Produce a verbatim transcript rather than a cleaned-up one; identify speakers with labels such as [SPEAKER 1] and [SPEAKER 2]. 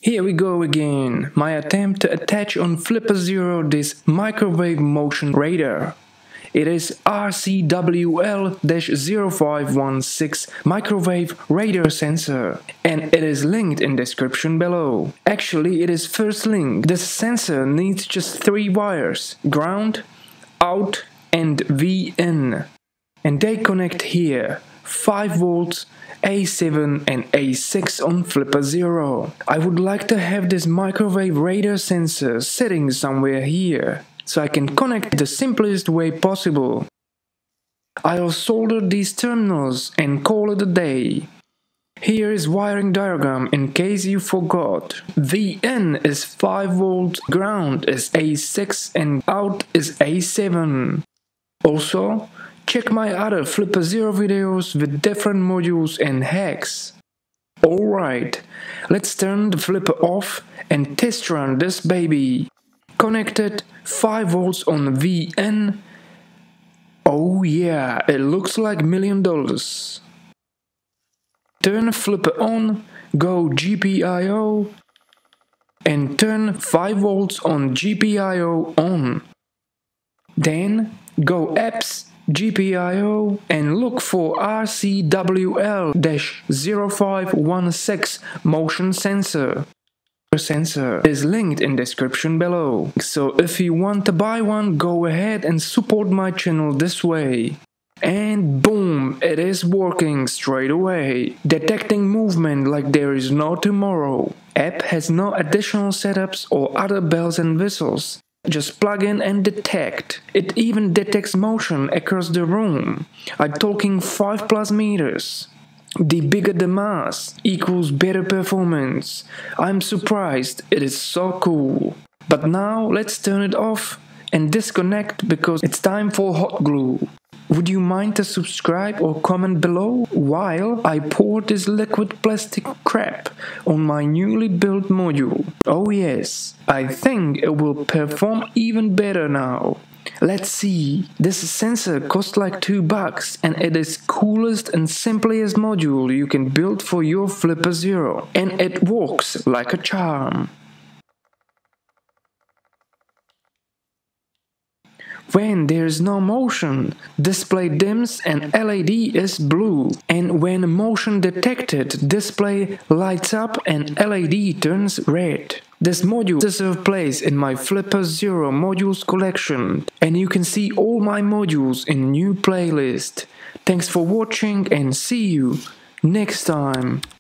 [SPEAKER 1] Here we go again, my attempt to attach on Flipper Zero this microwave motion radar. It is R C W L zero five one six microwave radar sensor, and it is linked in description below. Actually, it is first linked. This sensor needs just three wires, ground, out and V in. And they connect here, five volts, A seven and A six on Flipper Zero. I would like to have this microwave radar sensor sitting somewhere here, so I can connect the simplest way possible. I'll solder these terminals and call it a day. Here is wiring diagram in case you forgot. V in is five volts, ground is A six and out is A seven. Also, check my other Flipper Zero videos with different modules and hacks. Alright, let's turn the Flipper off and test run this baby. Connected, five volts on V in. Oh yeah, it looks like million dollars. Turn Flipper on, go G P I O and turn five volts on G P I O on. Then go apps, G P I O and look for R C W L zero five one six motion sensor. The sensor is linked in description below, so if you want to buy one, go ahead and support my channel this way. And boom, it is working straight away, detecting movement like there is no tomorrow. App has no additional setups or other bells and whistles. Just plug in and detect. It even detects motion across the room. I'm talking five plus meters. The bigger the mass equals better performance. I'm surprised, it is so cool. But now let's turn it off and disconnect because it's time for hot glue. Would you mind to subscribe or comment below while I pour this liquid plastic crap on my newly built module? Oh yes, I think it will perform even better now. Let's see. This sensor costs like two bucks and it is coolest and simplest module you can build for your Flipper Zero. And it works like a charm. When there is no motion, display dims and L E D is blue. And when motion detected, display lights up and L E D turns red. This module deserves place in my Flipper Zero modules collection, and you can see all my modules in new playlist. Thanks for watching and see you next time.